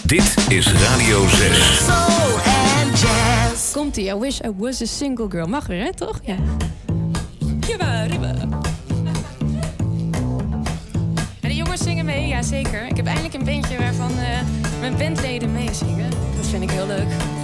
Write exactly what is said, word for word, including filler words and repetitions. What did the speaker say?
Dit is Radio zes. Soul and jazz. Komt-ie, I wish I was a single girl. Mag weer, hè, toch? Ja. Jibba, ribba. En de jongens zingen mee, ja zeker. Ik heb eindelijk een bandje waarvan uh, mijn bandleden meezingen. Dat vind ik heel leuk.